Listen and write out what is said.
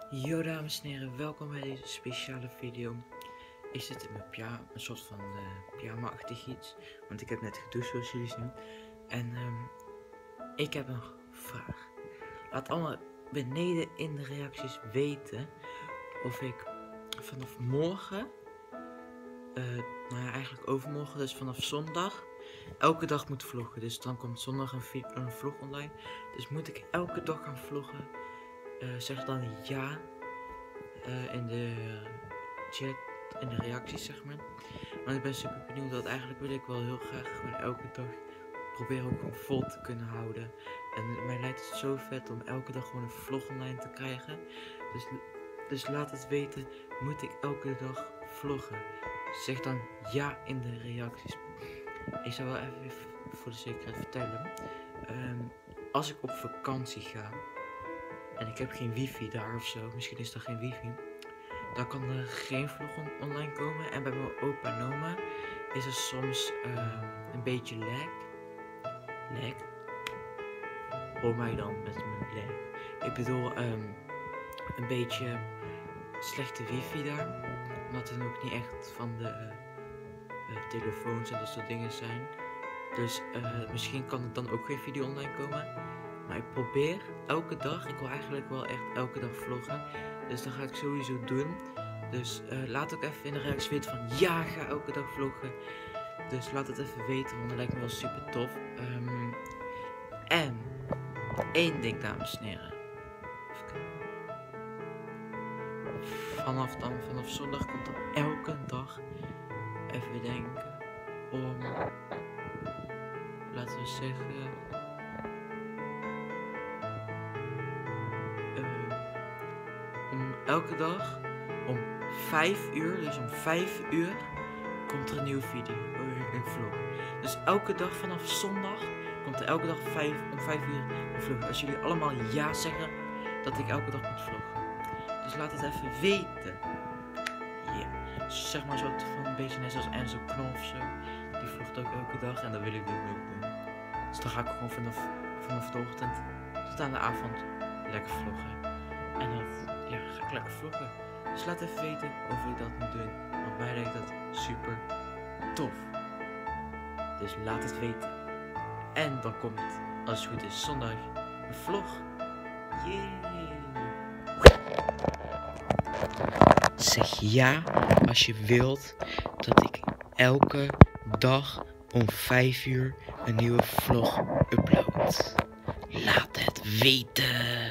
Yo dames en heren, welkom bij deze speciale video. Ik zit in mijn pyjama, een soort van pyjama-achtig iets, want ik heb net gedoucht zoals jullie zien. En ik heb een vraag. Laat allemaal beneden in de reacties weten of ik vanaf morgen, nou ja eigenlijk overmorgen, dus vanaf zondag, elke dag moet vloggen. Dus dan komt zondag een vlog online. Dus moet ik elke dag gaan vloggen? Zeg dan ja in de chat, in de reacties zeg maar. Want ik ben super benieuwd, dat eigenlijk wil ik wel heel graag gewoon elke dag proberen ook gewoon vol te kunnen houden. En mij lijkt het zo vet om elke dag gewoon een vlog online te krijgen. Dus laat het weten, moet ik elke dag vloggen? Zeg dan ja in de reacties. Ik zal wel even voor de zekerheid vertellen. Als ik op vakantie ga en ik heb geen wifi daar of zo, misschien is er geen wifi, dan kan er geen vlog online komen. En bij mijn opa en oma is er soms een beetje lag. Hoor mij dan met mijn lag. Ik bedoel een beetje slechte wifi daar, omdat er ook niet echt van de telefoons en dat soort dingen zijn. Dus misschien kan er dan ook geen video online komen. Maar ik probeer elke dag, ik wil eigenlijk wel echt elke dag vloggen. Dus dat ga ik sowieso doen. Dus laat ook even in de reacties weten van ja, ga elke dag vloggen. Dus laat het even weten, want dat lijkt me wel super tof. En één ding dames en heren. Vanaf zondag komt er elke dag, even denken, om, laten we zeggen, om elke dag om 5 uur, dus om 5 uur komt er een nieuwe video, een vlog. Dus elke dag vanaf zondag komt er elke dag om 5 uur een vlog. Als jullie allemaal ja zeggen dat ik elke dag moet vloggen. Dus laat het even weten. Yeah. Zeg maar zo van een beetje net zoals Enzo Knol of zo. Die vlogt ook elke dag en dat wil ik ook doen. Dus dan ga ik gewoon vanaf de ochtend tot aan de avond lekker vloggen. En dan ga ik lekker vloggen. Dus laat even weten of ik dat moet doen. Want mij lijkt dat super tof. Dus laat het weten. En dan komt, als het goed is, zondag een vlog. Yay! Zeg ja als je wilt dat ik elke dag om 5 uur een nieuwe vlog upload. Laat het weten.